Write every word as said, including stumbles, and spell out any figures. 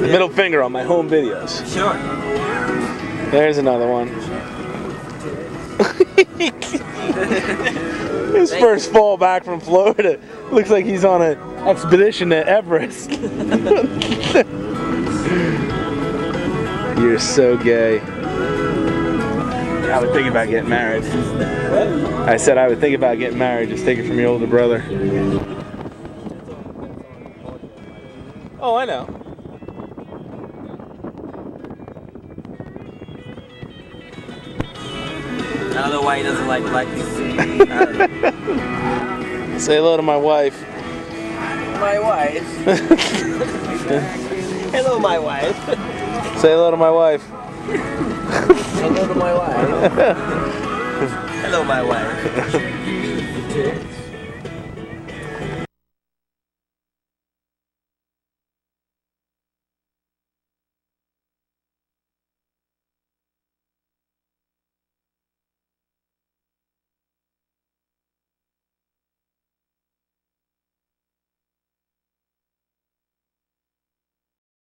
Middle finger on my home videos. Sure. There's another one. His Thank first you. fall back from Florida. Looks like he's on an expedition to Everest. You're so gay. I would think about getting married. What? I said I would think about getting married. Just take it from your older brother. Oh, I know. I don't know why he doesn't like black people. Say hello to my wife. My wife. Hello, my wife. Say hello to my wife. Hello to my wife. Hello, my wife.